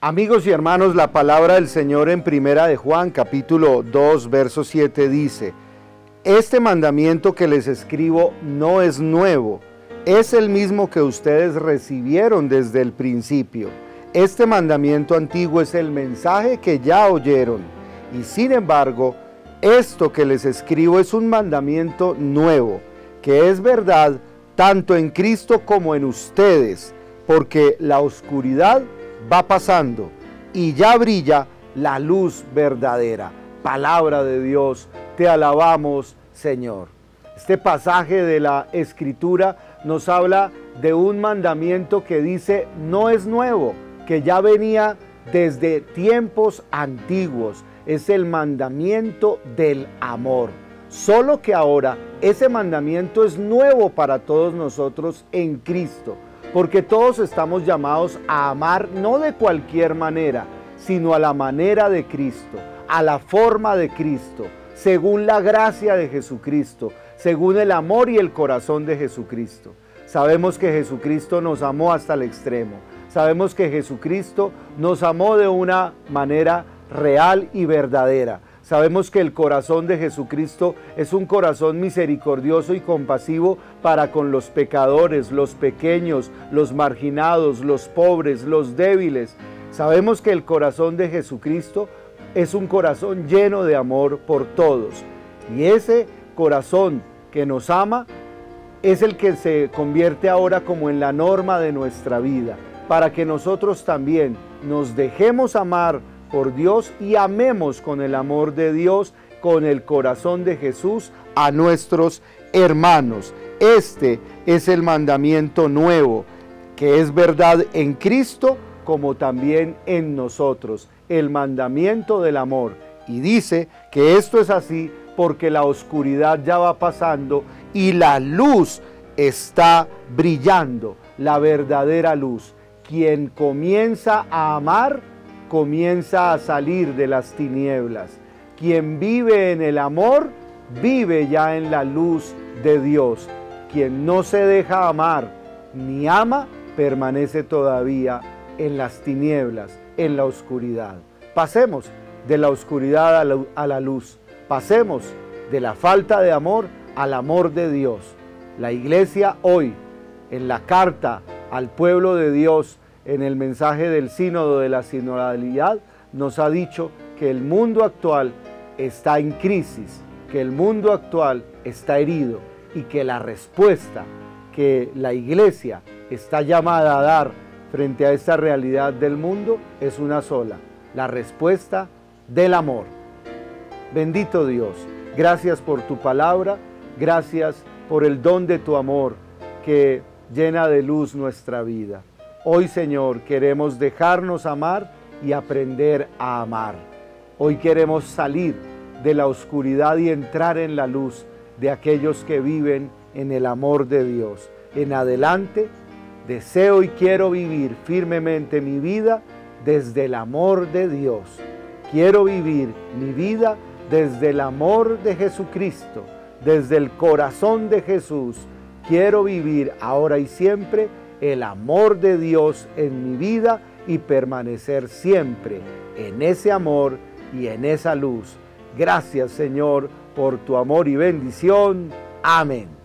Amigos y hermanos, la palabra del Señor en Primera de Juan, capítulo 2, verso 7 dice: Este mandamiento que les escribo no es nuevo, es el mismo que ustedes recibieron desde el principio. Este mandamiento antiguo es el mensaje que ya oyeron, y sin embargo, esto que les escribo es un mandamiento nuevo, que es verdad tanto en Cristo como en ustedes, porque la oscuridad va pasando y ya brilla la luz verdadera. Palabra de Dios, te alabamos, Señor. Este pasaje de la Escritura nos habla de un mandamiento que dice no es nuevo, que ya venía desde tiempos antiguos. Es el mandamiento del amor. Solo que ahora ese mandamiento es nuevo para todos nosotros en Cristo, porque todos estamos llamados a amar no de cualquier manera, sino a la manera de Cristo, a la forma de Cristo, según la gracia de Jesucristo, según el amor y el corazón de Jesucristo. Sabemos que Jesucristo nos amó hasta el extremo. Sabemos que Jesucristo nos amó de una manera real y verdadera. Sabemos que el corazón de Jesucristo es un corazón misericordioso y compasivo para con los pecadores, los pequeños, los marginados, los pobres, los débiles. Sabemos que el corazón de Jesucristo es un corazón lleno de amor por todos. Y ese corazón que nos ama es el que se convierte ahora como en la norma de nuestra vida, para que nosotros también nos dejemos amar por Dios y amemos con el amor de Dios, con el corazón de Jesús a nuestros hermanos. Este es el mandamiento nuevo, que es verdad en Cristo como también en nosotros, el mandamiento del amor. Y dice que esto es así porque la oscuridad ya va pasando y la luz está brillando, la verdadera luz. Quien comienza a amar, comienza a salir de las tinieblas. Quien vive en el amor, vive ya en la luz de Dios. Quien no se deja amar ni ama, permanece todavía en las tinieblas, en la oscuridad. Pasemos de la oscuridad a la luz. Pasemos de la falta de amor al amor de Dios. La iglesia hoy, en la carta al pueblo de Dios, en el mensaje del sínodo de la sinodalidad, nos ha dicho que el mundo actual está en crisis, que el mundo actual está herido y que la respuesta que la iglesia está llamada a dar frente a esta realidad del mundo es una sola: la respuesta del amor. Bendito Dios, gracias por tu palabra, gracias por el don de tu amor que llena de luz nuestra vida. Hoy, Señor, queremos dejarnos amar y aprender a amar. Hoy queremos salir de la oscuridad y entrar en la luz de aquellos que viven en el amor de Dios. En adelante, deseo y quiero vivir firmemente mi vida desde el amor de Dios. Quiero vivir mi vida desde el amor de Jesucristo, desde el corazón de Jesús. Quiero vivir ahora y siempre el amor de Dios en mi vida y permanecer siempre en ese amor y en esa luz. Gracias, Señor, por tu amor y bendición. Amén.